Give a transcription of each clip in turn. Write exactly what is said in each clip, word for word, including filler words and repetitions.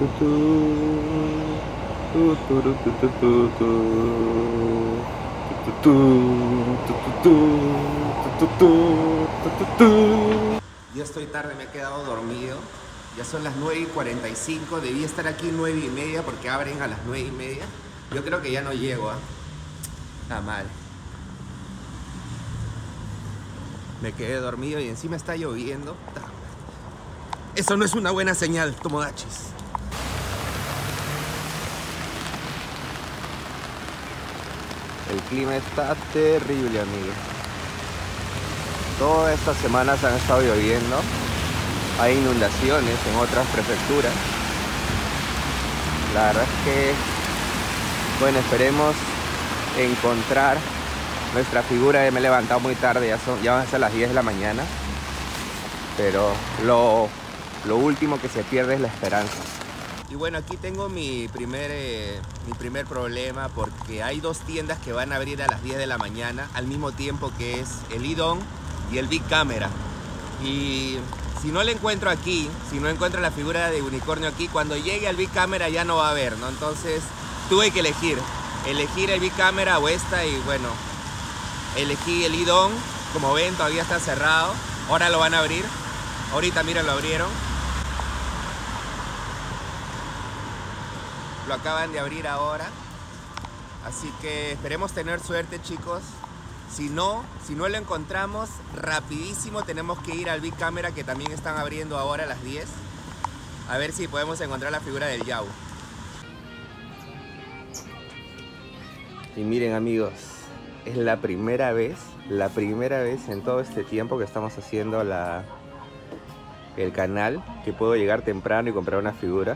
Ya estoy tarde, me he quedado dormido. Ya son las nueve y cuarenta y cinco. Debí estar aquí nueve y media porque abren a las nueve y media. Yo creo que ya no llego, ¿ah? ¿eh? Está mal. Me quedé dormido y encima está lloviendo. Eso no es una buena señal, Tomodachis. El clima está terrible, amigos. Todas estas semanas han estado lloviendo. Hay inundaciones en otras prefecturas. La verdad es que, bueno, esperemos encontrar nuestra figura. Me he levantado muy tarde, ya, son, ya van a ser las diez de la mañana. Pero lo, lo último que se pierde es la esperanza. Y bueno, aquí tengo mi primer, eh, mi primer problema, porque hay dos tiendas que van a abrir a las diez de la mañana al mismo tiempo, que es el Lidón y el Big Camera. Y si no le encuentro aquí, si no encuentro la figura de unicornio aquí, cuando llegue al Big Camera ya no va a haber, ¿no? Entonces tuve que elegir, elegir el Big Camera o esta, y bueno, elegí el Lidón. Como ven, todavía está cerrado. Ahora lo van a abrir. Ahorita, mira, lo abrieron. Lo acaban de abrir ahora. Así que esperemos tener suerte, chicos. Si no, si no lo encontramos, rapidísimo tenemos que ir al Big Camera, que también están abriendo ahora a las diez. A ver si podemos encontrar la figura del Yao. Y miren, amigos, es la primera vez, la primera vez en todo este tiempo que estamos haciendo la, el canal, que puedo llegar temprano y comprar una figura.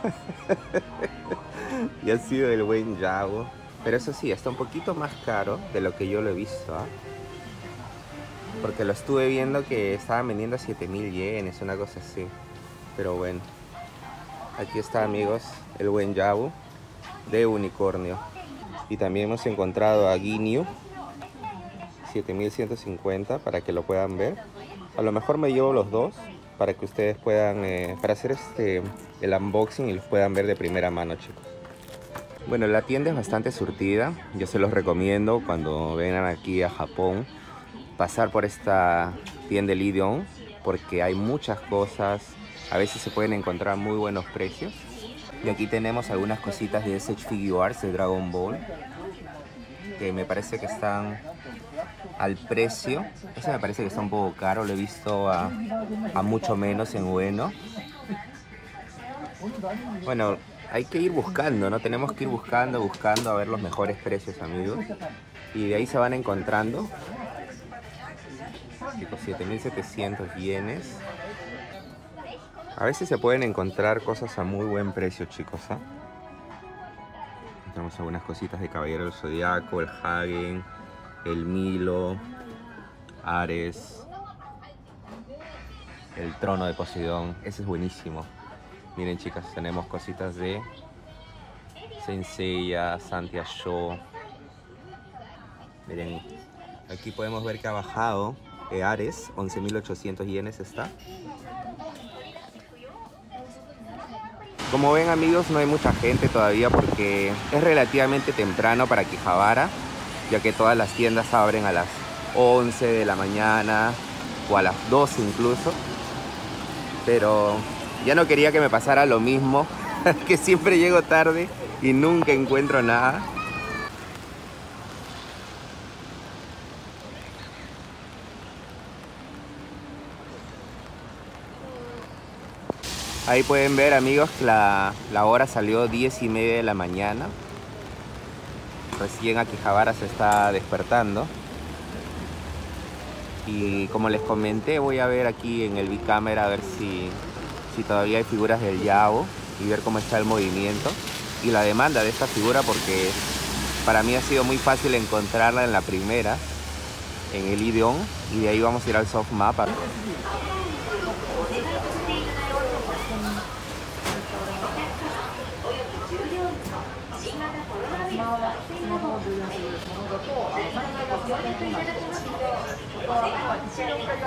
Y ha sido el buen Yao. Pero eso sí, está un poquito más caro de lo que yo lo he visto, ¿eh? Porque lo estuve viendo que estaban vendiendo a siete mil yenes, una cosa así. Pero bueno, aquí está, amigos, el buen Yao de unicornio. Y también hemos encontrado a Ginyu, siete mil ciento cincuenta, para que lo puedan ver. A lo mejor me llevo los dos para que ustedes puedan, eh, para hacer este, el unboxing y los puedan ver de primera mano, chicos. Bueno, la tienda es bastante surtida. Yo se los recomiendo cuando vengan aquí a Japón, pasar por esta tienda Lidón, porque hay muchas cosas. A veces se pueden encontrar muy buenos precios. Y aquí tenemos algunas cositas de S H Figure Arts de Dragon Ball, que me parece que están al precio. Ese me parece que está un poco caro, lo he visto a, a mucho menos en Ueno. Bueno, hay que ir buscando, ¿no? Tenemos que ir buscando, buscando a ver los mejores precios, amigos. Y de ahí se van encontrando. Chicos, siete mil setecientos yenes. A veces se pueden encontrar cosas a muy buen precio, chicos, ¿eh? Tenemos algunas cositas de Caballero del Zodiaco, el Hagen, el Milo, Ares, el Trono de Poseidón. Ese es buenísimo. Miren, chicas, tenemos cositas de Saint Seiya, Santia Show. Miren, aquí podemos ver que ha bajado eh, Ares, once mil ochocientos yenes está. Como ven, amigos, no hay mucha gente todavía porque es relativamente temprano para Akihabara, ya que todas las tiendas abren a las once de la mañana o a las doce incluso. Pero ya no quería que me pasara lo mismo, que siempre llego tarde y nunca encuentro nada. Ahí pueden ver, amigos, que la, la hora salió diez y media de la mañana. Recién Akihabara se está despertando. Y como les comenté, voy a ver aquí en el Big Camera a ver si, si todavía hay figuras del Yao y ver cómo está el movimiento y la demanda de esta figura, porque para mí ha sido muy fácil encontrarla en la primera, en el Lidón, y de ahí vamos a ir al soft map.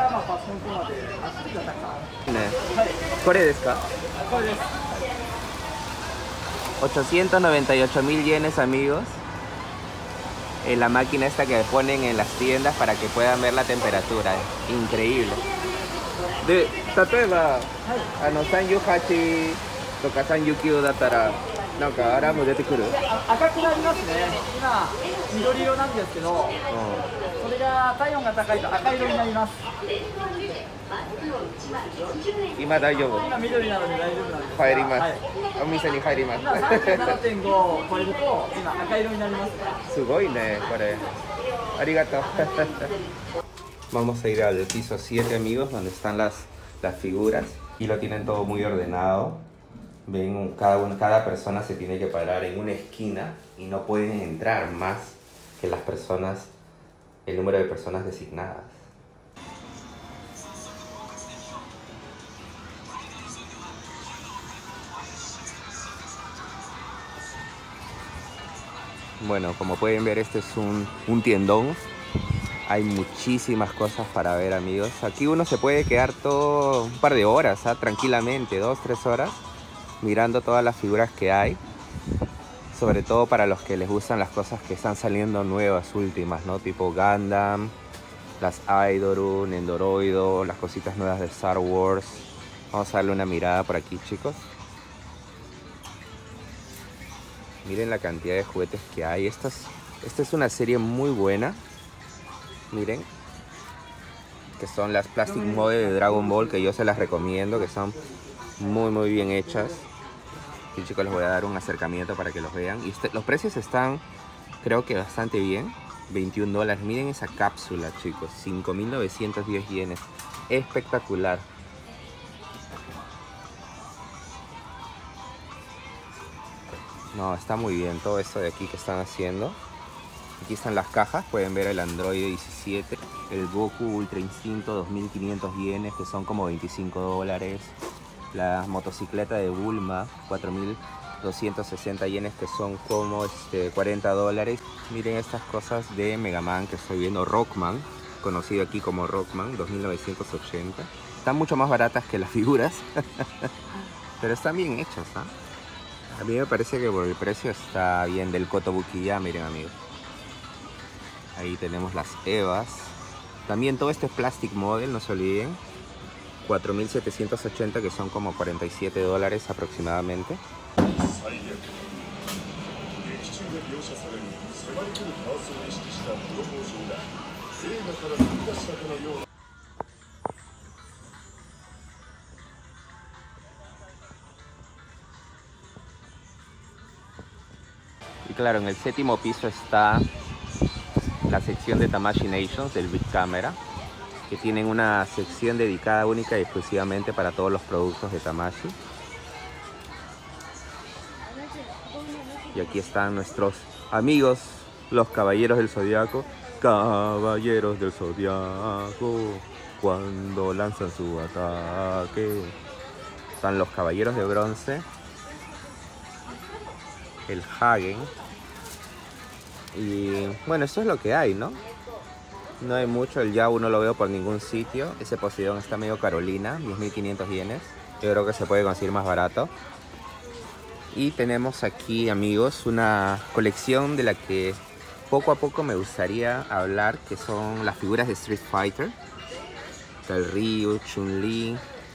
¿Cuál es esta? ochocientos noventa y ocho mil yenes, amigos. En la máquina esta que ponen en las tiendas para que puedan ver la temperatura. Increíble. De, 例えば、あのさんじゅうはちとかさんじゅうきゅうだったら、なんかアラーム出てくる？ 赤くなりますね。今緑色なんですけど、うん、それが体温が高いと赤色になります。 今大丈夫？ 今緑なので大丈夫なんです。 入ります。 はい、 お店に入ります。 今 さんじゅうななてんご を超えると今赤色になります。 すごいね、これ。ありがとう。Vamos a ir al piso siete, amigos, donde están las, las figuras y lo tienen todo muy ordenado. Ven, cada, una, cada persona se tiene que parar en una esquina y no pueden entrar más que las personas, el número de personas designadas. Bueno, como pueden ver, este es un, un tiendón. Hay muchísimas cosas para ver, amigos. Aquí uno se puede quedar todo un par de horas, ¿eh? Tranquilamente, dos, tres horas, mirando todas las figuras que hay. Sobre todo para los que les gustan las cosas que están saliendo nuevas, últimas, ¿no? Tipo Gundam, las Aidoru, Nendoroido, las cositas nuevas de Star Wars. Vamos a darle una mirada por aquí, chicos. Miren la cantidad de juguetes que hay. Esta es, esta es una serie muy buena. Miren, que son las Plastic Model de Dragon Ball, que yo se las recomiendo, que son muy muy bien hechas. Y chicos, les voy a dar un acercamiento para que los vean. Y este, los precios están, creo que bastante bien. veintiún dólares. Miren esa cápsula, chicos. cinco mil novecientos diez yenes. Espectacular. No, está muy bien todo esto de aquí que están haciendo. Aquí están las cajas, pueden ver el Android diecisiete, el Goku Ultra Instinto dos mil quinientos yenes, que son como veinticinco dólares. La motocicleta de Bulma, cuatro mil doscientos sesenta yenes, que son como este, cuarenta dólares. Miren estas cosas de Mega Man que estoy viendo, Rockman, conocido aquí como Rockman, dos mil novecientos ochenta. Están mucho más baratas que las figuras, pero están bien hechas, ¿eh? A mí me parece que por el precio está bien. Del Kotobuki, ya miren, amigos. Ahí tenemos las Evas. También todo este es Plastic Model, no se olviden. cuatro mil setecientos ochenta, que son como cuarenta y siete dólares aproximadamente. Y claro, en el séptimo piso está la sección de Tamashii Nations del Big Camera, que tienen una sección dedicada única y exclusivamente para todos los productos de Tamashii. Y aquí están nuestros amigos, los Caballeros del Zodiaco. Caballeros del Zodiaco, cuando lanzan su ataque. Están los Caballeros de Bronce, el Hagen. Y bueno, esto es lo que hay, ¿no? No hay mucho, el Yau no lo veo por ningún sitio. Ese Poseidón está medio Carolina, diez mil quinientos yenes. Yo creo que se puede conseguir más barato. Y tenemos aquí, amigos, una colección de la que poco a poco me gustaría hablar, que son las figuras de Street Fighter. Está el Ryu, Chun-Li,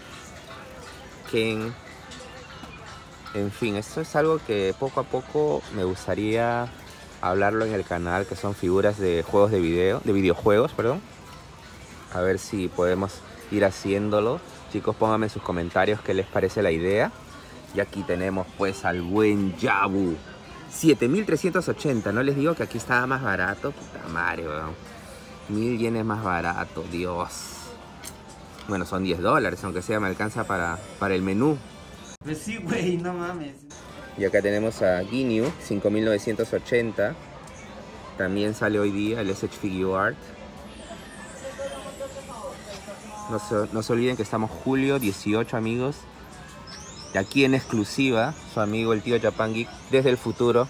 Ken. En fin, esto es algo que poco a poco me gustaría hablarlo en el canal, que son figuras de juegos de video, de videojuegos, perdón. A ver si podemos ir haciéndolo. Chicos, pónganme en sus comentarios qué les parece la idea. Y aquí tenemos pues al buen Yabu. siete mil trescientos ochenta, no les digo que aquí estaba más barato. Puta madre, weón. Mil yenes más barato, Dios. Bueno, son diez dólares, aunque sea me alcanza para, para el menú. Pues sí, güey, no mames. Y acá tenemos a Ginyu, cinco mil novecientos ochenta. También sale hoy día el S H Figure Art. No se, no se olviden que estamos julio dieciocho, amigos. Y aquí en exclusiva, su amigo el tío Japan Geek, desde el futuro,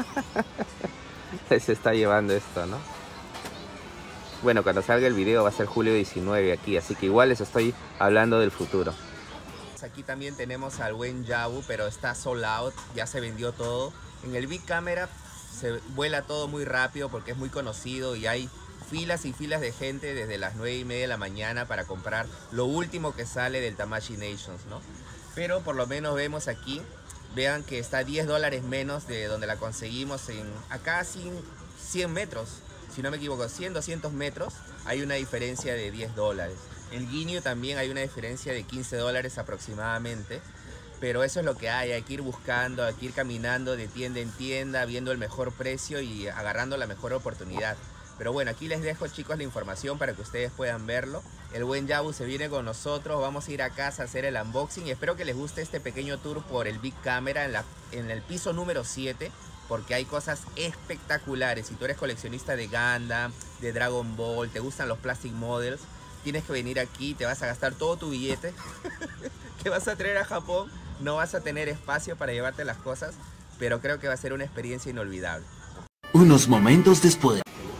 se está llevando esto, ¿no? Bueno, cuando salga el video va a ser julio diecinueve aquí, así que igual les estoy hablando del futuro. chicos, aquí también tenemos al buen Yabu, pero está sold out, ya se vendió todo. En el Big Camera se vuela todo muy rápido porque es muy conocido y hay filas y filas de gente desde las nueve y media de la mañana para comprar lo último que sale del Tamashii Nations, ¿no? Pero por lo menos vemos aquí, vean que está diez dólares menos de donde la conseguimos en acá cien metros, si no me equivoco, cien, doscientos metros, hay una diferencia de diez dólares. El Guineo también hay una diferencia de quince dólares aproximadamente, pero eso es lo que hay, hay que ir buscando, hay que ir caminando de tienda en tienda, viendo el mejor precio y agarrando la mejor oportunidad. Pero bueno, aquí les dejo, chicos, la información para que ustedes puedan verlo. El buen Yabu se viene con nosotros, vamos a ir a casa a hacer el unboxing y espero que les guste este pequeño tour por el Big Camera en, la, en el piso número siete, porque hay cosas espectaculares. Si tú eres coleccionista de Gundam, de Dragon Ball, te gustan los Plastic Models, tienes que venir aquí, te vas a gastar todo tu billete que vas a traer a Japón, no vas a tener espacio para llevarte las cosas, pero creo que va a ser una experiencia inolvidable. Unos momentos después.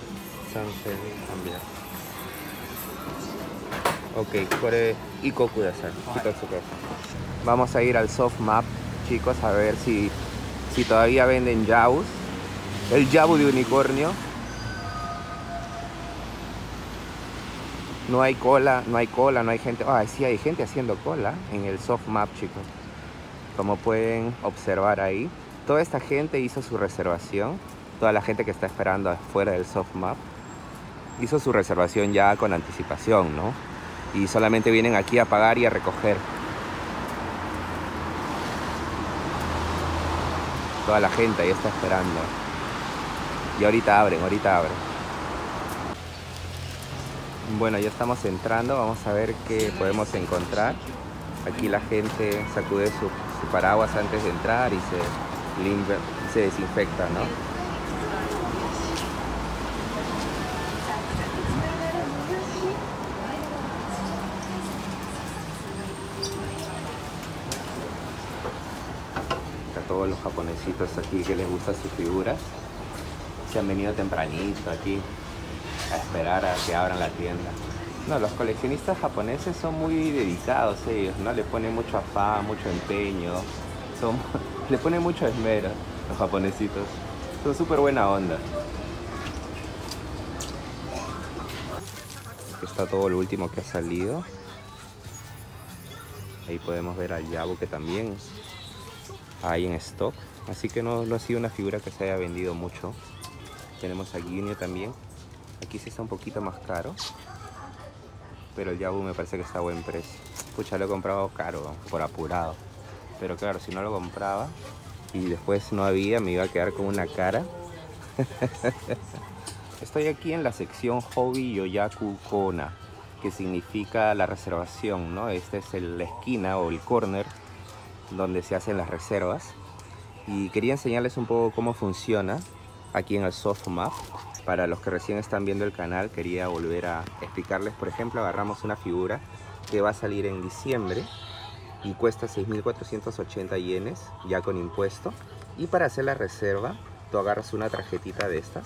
Ok, kore ikoku kudasai. Vamos a ir al soft map, chicos, a ver si, si todavía venden Yabus. El Yabu de unicornio. No hay cola, no hay cola, no hay gente. Ah, sí hay gente haciendo cola en el soft map, chicos. Como pueden observar ahí, toda esta gente hizo su reservación. Toda la gente que está esperando afuera del soft map hizo su reservación ya con anticipación, ¿no? Y solamente vienen aquí a pagar y a recoger. Toda la gente ahí está esperando. Y ahorita abren, ahorita abren. Bueno, ya estamos entrando, vamos a ver qué podemos encontrar. Aquí la gente sacude su, su paraguas antes de entrar y se limpia, se desinfecta, ¿no? Todos los japonesitos aquí que les gustan sus figuras se han venido tempranito aquí a esperar a que abran la tienda. No, los coleccionistas japoneses son muy dedicados ellos, ¿no? Le ponen mucho afán, mucho empeño, son, le ponen mucho esmero los japonesitos. Son súper buena onda. Aquí está todo lo último que ha salido. Ahí podemos ver al Yabu que también hay en stock, así que no, no ha sido una figura que se haya vendido mucho. Tenemos a Guineo también, aquí sí está un poquito más caro, pero el Yabu me parece que está a buen precio. Pucha, lo he comprado caro, por apurado, pero claro, si no lo compraba y después no había, me iba a quedar con una cara. Estoy aquí en la sección Hobby Yoyaku Kona, que significa la reservación, ¿no? Esta es el, la esquina o el corner donde se hacen las reservas, y quería enseñarles un poco cómo funciona aquí en el soft map. Para los que recién están viendo el canal, quería volver a explicarles. Por ejemplo, agarramos una figura que va a salir en diciembre y cuesta seis mil cuatrocientos ochenta yenes ya con impuesto, y para hacer la reserva tú agarras una tarjetita de estas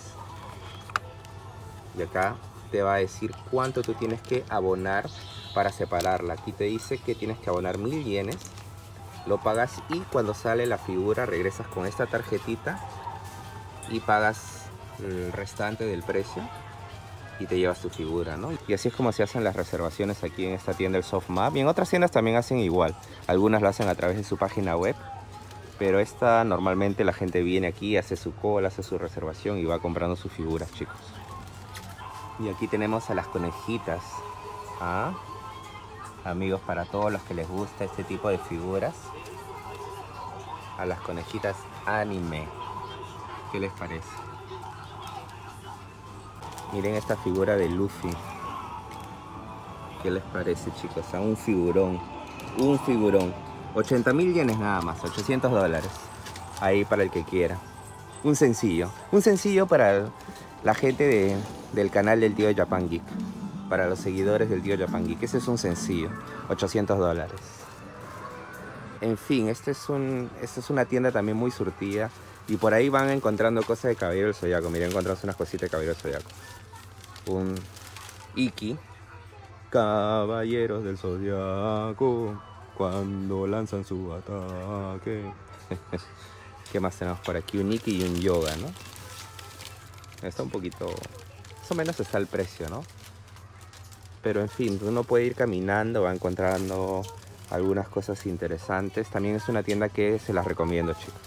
y acá te va a decir cuánto tú tienes que abonar para separarla. Aquí te dice que tienes que abonar mil yenes, lo pagas y cuando sale la figura regresas con esta tarjetita y pagas el restante del precio y te llevas tu figura, ¿no? Y así es como se hacen las reservaciones aquí en esta tienda, el Soft Map. Y en otras tiendas también hacen igual. Algunas lo hacen a través de su página web, pero esta normalmente la gente viene aquí, hace su cola, hace su reservación y va comprando sus figuras, chicos. Y aquí tenemos a las conejitas, ¿ah? Amigos, para todos los que les gusta este tipo de figuras, a las conejitas anime. ¿Qué les parece? Miren esta figura de Luffy. ¿Qué les parece, chicos? A un figurón. Un figurón. ochenta mil yenes nada más. ochocientos dólares. Ahí para el que quiera. Un sencillo. Un sencillo para la gente de, del canal del tío Japan Geek. Para los seguidores del tío Japan Geek. Ese es un sencillo. ochocientos dólares. En fin, este es un, esta es una tienda también muy surtida. Y por ahí van encontrando cosas de Caballero del Zodiaco. Miren, encontramos unas cositas de Caballero del Zodiaco. Un Iki. Caballeros del Zodiaco. cuando lanzan su ataque. ¿Qué más tenemos por aquí? Un Nikki y un Yoga, ¿no? Está un poquito... Más o menos está el precio, ¿no? Pero en fin, uno puede ir caminando, va encontrando algunas cosas interesantes. También es una tienda que se las recomiendo, chicos.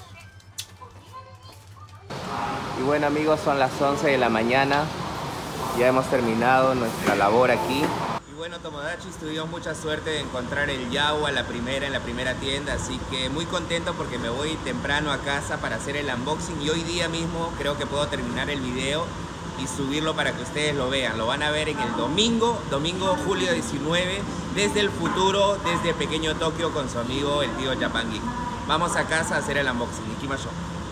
Y bueno, amigos, son las once de la mañana. Ya hemos terminado nuestra labor aquí. Y bueno, Tomodachis, tuvimos mucha suerte de encontrar el Yawa, la primera, en la primera tienda. Así que muy contento porque me voy temprano a casa para hacer el unboxing. Y hoy día mismo creo que puedo terminar el video y subirlo para que ustedes lo vean. Lo van a ver en el domingo, domingo julio diecinueve, desde el futuro, desde Pequeño Tokio con su amigo el tío Japan Geek. Vamos a casa a hacer el unboxing. Ikimasho.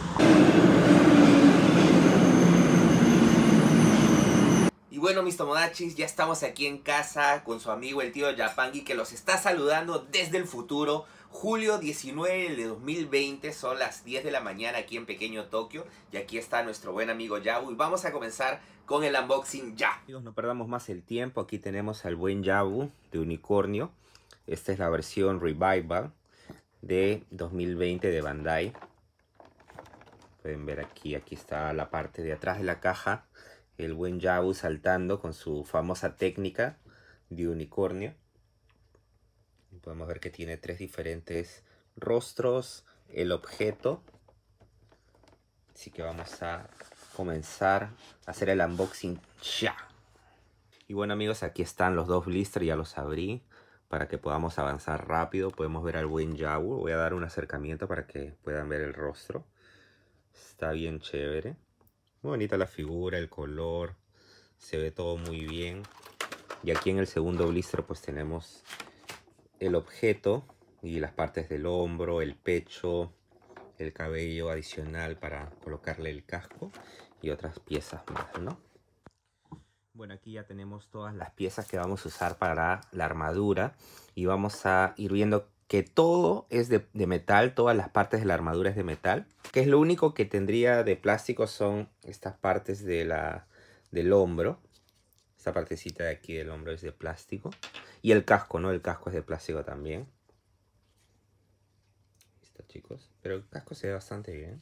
Y bueno, mis Tomodachis, ya estamos aquí en casa con su amigo el tío Japan Geek, que los está saludando desde el futuro. Julio diecinueve de dos mil veinte, son las diez de la mañana aquí en Pequeño Tokio. Y aquí está nuestro buen amigo Yabu. Y vamos a comenzar con el unboxing ya. Amigos, no perdamos más el tiempo. Aquí tenemos al buen Yabu de unicornio. Esta es la versión Revival de dos mil veinte de Bandai. Pueden ver aquí, aquí está la parte de atrás de la caja. El buen Yabu saltando con su famosa técnica de unicornio. Podemos ver que tiene tres diferentes rostros, el objeto. Así que vamos a comenzar a hacer el unboxing ya. Y bueno, amigos, aquí están los dos blisters, ya los abrí. Para que podamos avanzar rápido, podemos ver al buen Yabu. Voy a dar un acercamiento para que puedan ver el rostro. Está bien chévere. Muy bonita la figura, el color. Se ve todo muy bien. Y aquí en el segundo blister pues tenemos el objeto y las partes del hombro, el pecho, el cabello adicional para colocarle el casco y otras piezas más, ¿no? Bueno, aquí ya tenemos todas las piezas que vamos a usar para la armadura y vamos a ir viendo que todo es de, de metal, todas las partes de la armadura es de metal, que es lo único que tendría de plástico son estas partes de la, del hombro. Esta partecita de aquí del hombro es de plástico. Y el casco, ¿no? El casco es de plástico también. Listo, chicos. Pero el casco se ve bastante bien.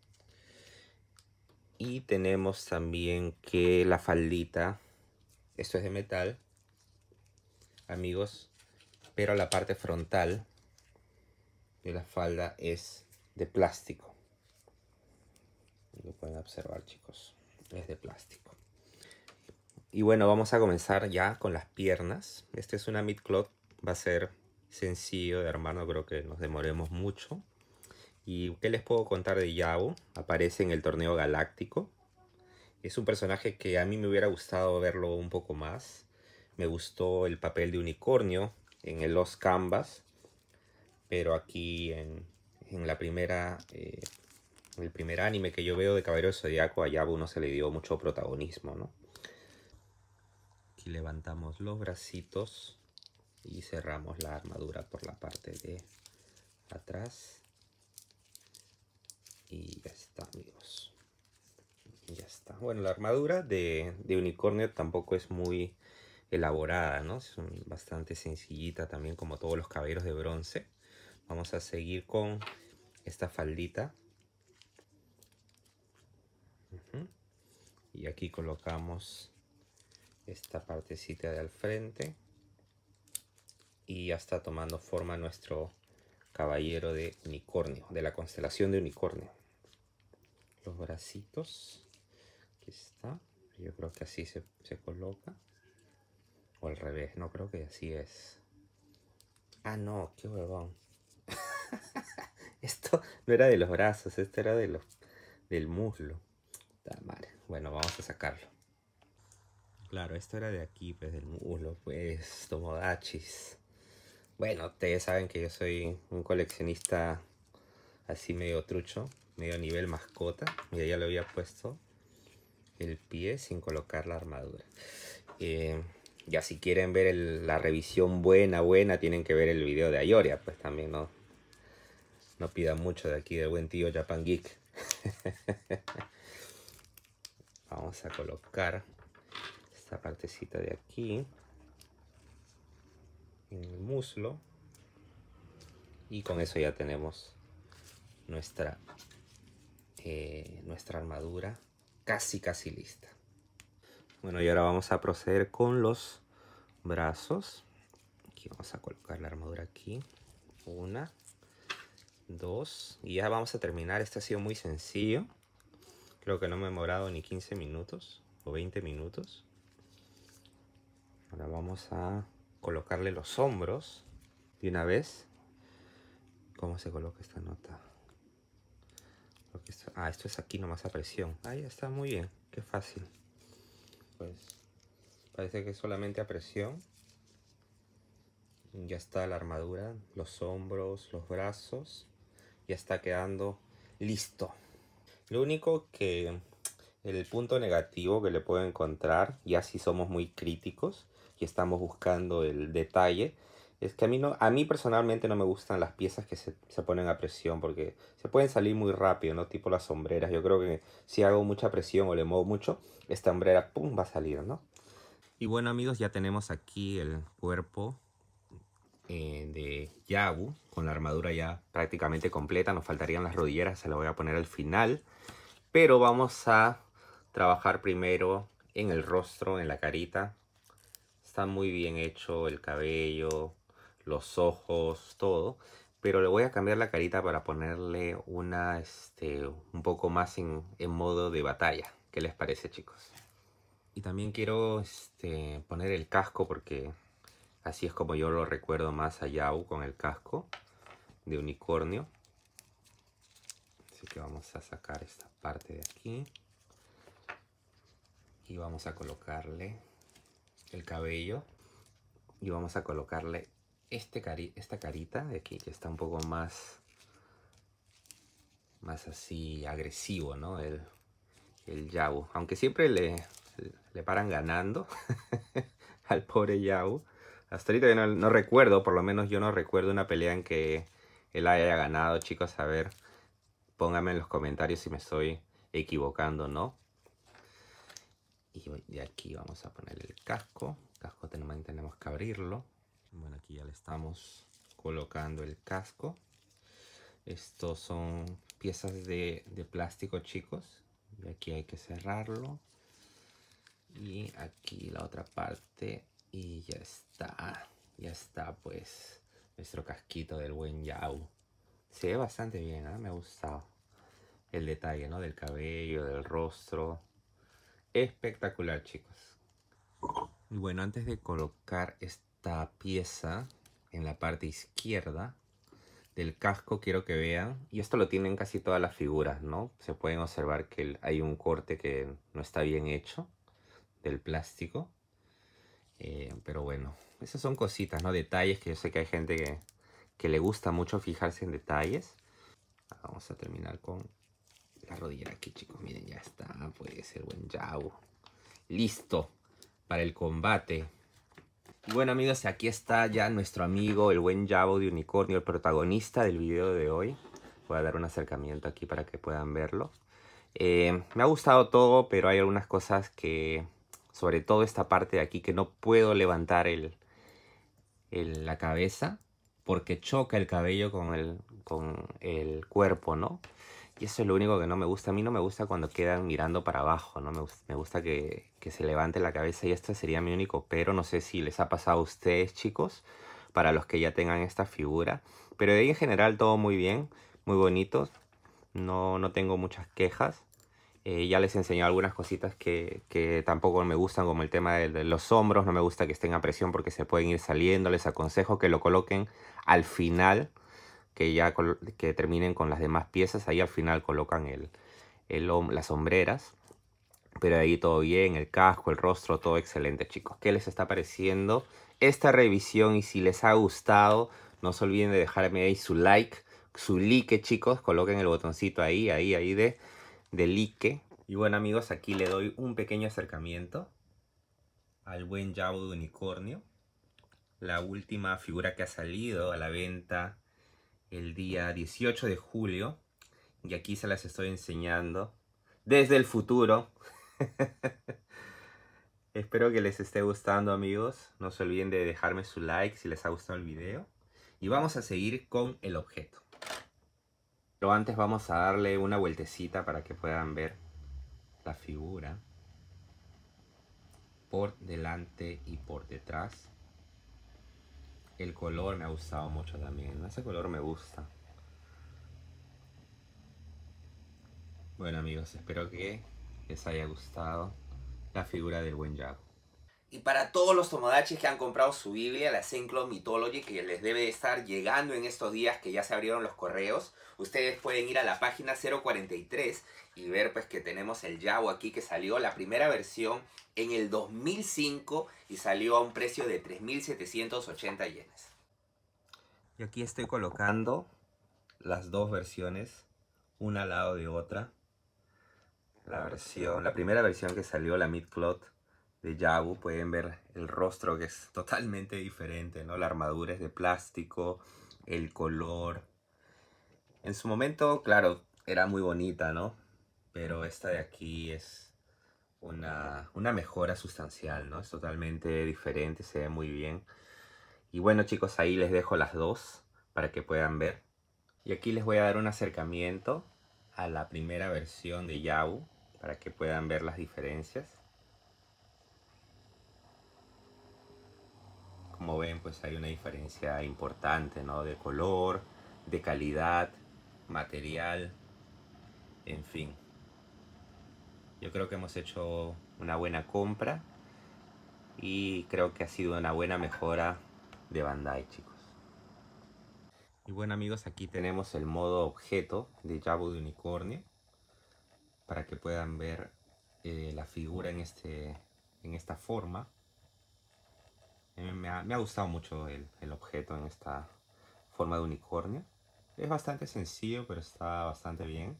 Y tenemos también que la faldita. Esto es de metal, amigos. Pero la parte frontal de la falda es de plástico. Lo pueden observar, chicos. Es de plástico. Y bueno, vamos a comenzar ya con las piernas. Este es una mid-cloth. Va a ser sencillo de armar, no creo que nos demoremos mucho. ¿Y qué les puedo contar de Yabu? Aparece en el torneo galáctico. Es un personaje que a mí me hubiera gustado verlo un poco más. Me gustó el papel de unicornio en el Lost Canvas. Pero aquí en, en la primera... Eh, el primer anime que yo veo de Caballero Zodiaco, a Yabu no se le dio mucho protagonismo, ¿no? Aquí levantamos los bracitos y cerramos la armadura por la parte de atrás. Y ya está, amigos. Ya está. Bueno, la armadura de, de unicornio tampoco es muy elaborada, ¿no? Es un, bastante sencillita también, como todos los caballeros de bronce. Vamos a seguir con esta faldita. Uh-huh. Y aquí colocamos esta partecita de al frente. Y ya está tomando forma nuestro caballero de unicornio, de la constelación de unicornio. Los bracitos. Aquí está. Yo creo que así se, se coloca. O al revés, no creo que así es. Ah, no, qué huevón. Esto no era de los brazos, esto era de los, del muslo. Madre. Bueno, vamos a sacarlo. Claro, esto era de aquí, pues del muslo, pues, Tomodachis. Bueno, ustedes saben que yo soy un coleccionista así medio trucho, medio nivel mascota. Mira, ya le había puesto el pie sin colocar la armadura. Eh, ya si quieren ver el, la revisión buena, buena, tienen que ver el video de Ayoria, pues también no, no pidan mucho de aquí del buen tío Japan Geek. Vamos a colocar esta partecita de aquí en el muslo. Y con eso ya tenemos nuestra, eh, nuestra armadura casi casi lista. Bueno, y ahora vamos a proceder con los brazos. Aquí vamos a colocar la armadura aquí. Una, dos. Y ya vamos a terminar. Este ha sido muy sencillo. Creo que no me he demorado ni quince minutos o veinte minutos. Ahora vamos a colocarle los hombros de una vez. ¿Cómo se coloca esta nota? Esto, ah, esto es aquí nomás a presión. Ahí está, muy bien. Qué fácil. Pues parece que solamente a presión. Ya está la armadura, los hombros, los brazos. Ya está quedando listo. Lo único que... el punto negativo que le puedo encontrar, ya si somos muy críticos y estamos buscando el detalle, es que a mí, no, a mí personalmente no me gustan las piezas que se, se ponen a presión porque se pueden salir muy rápido, ¿no? Tipo las sombreras. Yo creo que si hago mucha presión o le muevo mucho, esta hombrera, ¡pum!, va a salir, ¿no? Y bueno, amigos, ya tenemos aquí el cuerpo eh, de Yabu con la armadura ya prácticamente completa. Nos faltarían las rodilleras, se las voy a poner al final. Pero vamos a trabajar primero en el rostro, en la carita. Está muy bien hecho el cabello, los ojos, todo. Pero le voy a cambiar la carita para ponerle una, este, un poco más en, en modo de batalla. ¿Qué les parece, chicos? Y también quiero este, poner el casco porque así es como yo lo recuerdo más a Yabu, con el casco de unicornio. Así que vamos a sacar esta parte de aquí. Y vamos a colocarle el cabello. Y vamos a colocarle este cari esta carita de aquí, que está un poco más, más así agresivo, ¿no? El, el Yabu. Aunque siempre le, le paran ganando al pobre Yabu. Hasta ahorita yo no, no recuerdo, por lo menos yo no recuerdo una pelea en que él haya ganado, chicos. A ver, pónganme en los comentarios si me estoy equivocando, ¿no? Y de aquí vamos a poner el casco. El casco también tenemos que abrirlo. Bueno, aquí ya le estamos colocando el casco. Estos son piezas de, de plástico, chicos. Y aquí hay que cerrarlo. Y aquí la otra parte. Y ya está. Ya está, pues, nuestro casquito del buen Yabu. Se ve bastante bien, ¿eh? Me ha gustado el detalle, ¿no? Del cabello, del rostro. Espectacular, chicos. Y bueno, antes de colocar esta pieza en la parte izquierda del casco, quiero que vean, y esto lo tienen casi todas las figuras, ¿no? Se pueden observar que hay un corte que no está bien hecho del plástico. Eh, pero bueno, esas son cositas, ¿no? Detalles que yo sé que hay gente que, que le gusta mucho fijarse en detalles. Vamos a terminar con la rodillera aquí, chicos. Miren, ya está, pues, el buen Yabu. Listo para el combate. Y bueno, amigos, aquí está ya nuestro amigo, el buen Yabu de unicornio, el protagonista del video de hoy. Voy a dar un acercamiento aquí para que puedan verlo. Eh, me ha gustado todo, pero hay algunas cosas que, sobre todo esta parte de aquí, que no puedo levantar el, el, la cabeza porque choca el cabello con el, con el cuerpo, ¿no? Y eso es lo único que no me gusta. A mí no me gusta cuando quedan mirando para abajo, ¿no? Me gusta, me gusta que, que se levante la cabeza, y este sería mi único pero. No sé si les ha pasado a ustedes, chicos, para los que ya tengan esta figura. Pero de ahí en general todo muy bien, muy bonito. No, no tengo muchas quejas. Eh, ya les enseñé algunas cositas que, que tampoco me gustan, como el tema de, de los hombros. No me gusta que estén a presión porque se pueden ir saliendo. Les aconsejo que lo coloquen al final, que ya que terminen con las demás piezas. Ahí al final colocan el, el, las sombreras. Pero ahí todo bien, el casco, el rostro, todo excelente, chicos. ¿Qué les está pareciendo esta revisión? Y si les ha gustado, no se olviden de dejarme ahí su like, su like, chicos. Coloquen el botoncito ahí, ahí, ahí de, de like. Y bueno, amigos, aquí le doy un pequeño acercamiento al buen Yabu de unicornio. La última figura que ha salido a la venta el día dieciocho de julio. Y aquí se las estoy enseñando desde el futuro. Espero que les esté gustando, amigos. No se olviden de dejarme su like si les ha gustado el video. Y vamos a seguir con el objeto. Pero antes vamos a darle una vueltecita para que puedan ver la figura por delante y por detrás. El color me ha gustado mucho también, ese color me gusta. Bueno amigos, espero que les haya gustado la figura del buen Yabu. Y para todos los Tomodachis que han comprado su Biblia, la Saint Claude Mythology, que les debe estar llegando en estos días que ya se abrieron los correos, ustedes pueden ir a la página cero cuarenta y tres y ver pues que tenemos el Yabu aquí, que salió la primera versión en el dos mil cinco y salió a un precio de tres mil setecientos ochenta yenes. Y aquí estoy colocando las dos versiones, una al lado de otra. La versión, la primera versión que salió, la Myth Claude de Yabu, pueden ver el rostro que es totalmente diferente, ¿no? La armadura es de plástico, el color. En su momento, claro, era muy bonita, ¿no? Pero esta de aquí es una, una mejora sustancial, ¿no? Es totalmente diferente, se ve muy bien. Y bueno chicos, ahí les dejo las dos para que puedan ver. Y aquí les voy a dar un acercamiento a la primera versión de Yabu para que puedan ver las diferencias. Como ven, pues hay una diferencia importante, ¿no? De color, de calidad, material, en fin. Yo creo que hemos hecho una buena compra y creo que ha sido una buena mejora de Bandai, chicos. Y bueno amigos, aquí tenemos el modo objeto de Yabu de unicornio para que puedan ver eh, la figura en, este, en esta forma. Me ha, me ha gustado mucho el, el objeto en esta forma de unicornio. Es bastante sencillo, pero está bastante bien.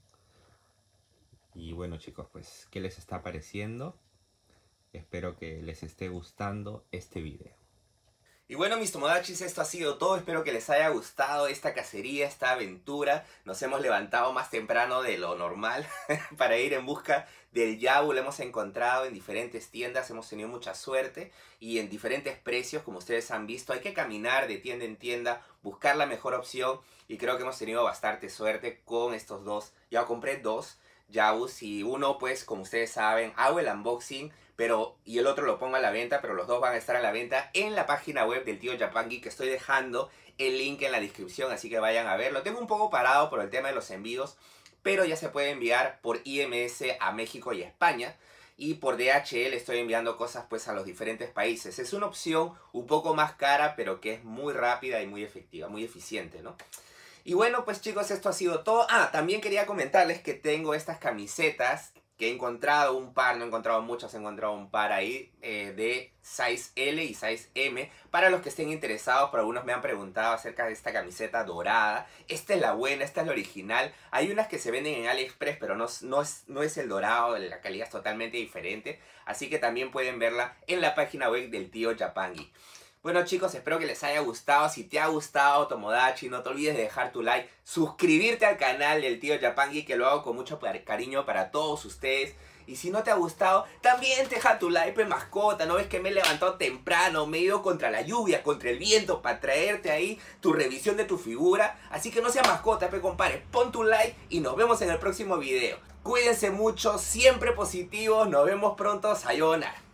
Y bueno chicos, pues, ¿qué les está pareciendo? Espero que les esté gustando este video. Y bueno mis Tomodachis, esto ha sido todo. Espero que les haya gustado esta cacería, esta aventura. Nos hemos levantado más temprano de lo normal para ir en busca del Yabu. Lo hemos encontrado en diferentes tiendas, hemos tenido mucha suerte y en diferentes precios, como ustedes han visto. Hay que caminar de tienda en tienda, buscar la mejor opción y creo que hemos tenido bastante suerte con estos dos. Ya compré dos Yabus y uno, pues como ustedes saben, hago el unboxing, pero y el otro lo pongo a la venta, pero los dos van a estar a la venta en la página web del tío Japan Geek, que estoy dejando el link en la descripción, así que vayan a verlo. Tengo un poco parado por el tema de los envíos, pero ya se puede enviar por I M S a México y a España. Y por D H L estoy enviando cosas pues a los diferentes países. Es una opción un poco más cara, pero que es muy rápida y muy efectiva, muy eficiente, ¿no? Y bueno, pues chicos, esto ha sido todo. Ah, también quería comentarles que tengo estas camisetas que he encontrado un par, no he encontrado muchas, he encontrado un par ahí eh, de size L y size M. Para los que estén interesados, por algunos me han preguntado acerca de esta camiseta dorada. Esta es la buena, esta es la original. Hay unas que se venden en AliExpress, pero no, no, es, no es el dorado, la calidad es totalmente diferente. Así que también pueden verla en la página web del tío Japan Geek. Bueno chicos, espero que les haya gustado. Si te ha gustado Tomodachi, no te olvides de dejar tu like, suscribirte al canal del tío Japan Geek, que lo hago con mucho cariño para todos ustedes. Y si no te ha gustado, también deja tu like, pe mascota. ¿No ves que me he levantado temprano? Me he ido contra la lluvia, contra el viento, para traerte ahí tu revisión de tu figura. Así que no seas mascota, pe compadre. Pon tu like y nos vemos en el próximo video. Cuídense mucho, siempre positivos. Nos vemos pronto. Sayonara.